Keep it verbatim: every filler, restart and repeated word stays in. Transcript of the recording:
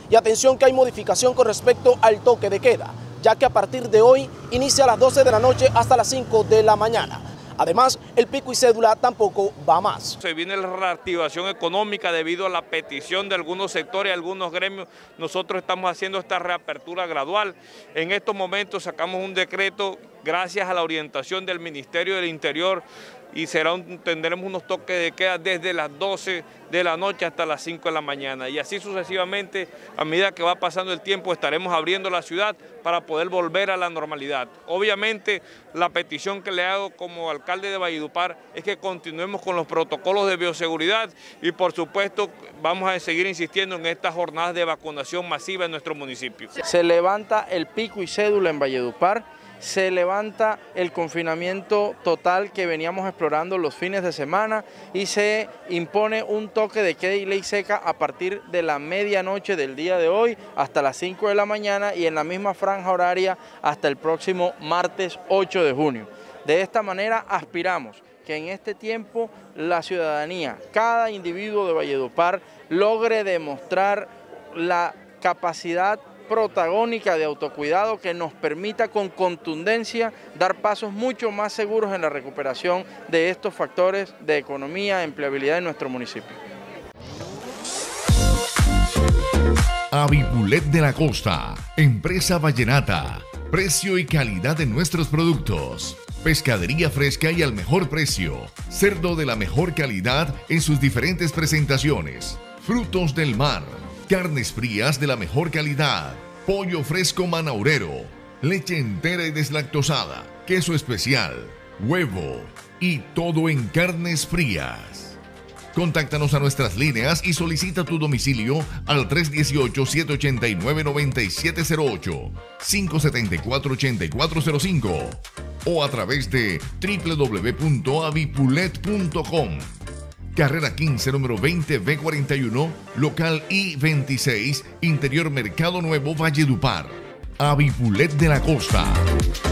Y atención que hay modificación con respecto al toque de queda, ya que a partir de hoy inicia a las doce de la noche hasta las cinco de la mañana. Además, el pico y cédula tampoco va más. Se viene la reactivación económica debido a la petición de algunos sectores, algunos gremios. Nosotros estamos haciendo esta reapertura gradual. En estos momentos sacamos un decreto gracias a la orientación del Ministerio del Interior y será un, tendremos unos toques de queda desde las doce de la noche hasta las cinco de la mañana. Y así sucesivamente, a medida que va pasando el tiempo, estaremos abriendo la ciudad para poder volver a la normalidad. Obviamente, la petición que le hago como alcalde de Valledupar es que continuemos con los protocolos de bioseguridad y, por supuesto, vamos a seguir insistiendo en estas jornadas de vacunación masiva en nuestro municipio. Se levanta el pico y cédula en Valledupar. Se levanta el confinamiento total que veníamos explorando los fines de semana y se impone un toque de queda y ley seca a partir de la medianoche del día de hoy hasta las cinco de la mañana y en la misma franja horaria hasta el próximo martes ocho de junio. De esta manera aspiramos que en este tiempo la ciudadanía, cada individuo de Valledupar, logre demostrar la capacidad protagónica de autocuidado que nos permita con contundencia dar pasos mucho más seguros en la recuperación de estos factores de economía, empleabilidad en nuestro municipio. Avipulet de la Costa, empresa vallenata, precio y calidad de nuestros productos. Pescadería fresca y al mejor precio, cerdo de la mejor calidad en sus diferentes presentaciones, frutos del mar, carnes frías de la mejor calidad, pollo fresco manaurero, leche entera y deslactosada, queso especial, huevo y todo en carnes frías. Contáctanos a nuestras líneas y solicita tu domicilio al tres uno ocho, siete ocho nueve, nueve siete cero ocho, cinco siete cuatro, ocho cuatro cero cinco o a través de w w w punto avipulet punto com. Carrera quince, número veinte B cuarenta y uno, local I veintiséis, Interior Mercado Nuevo, Valledupar. Avipulet de la Costa.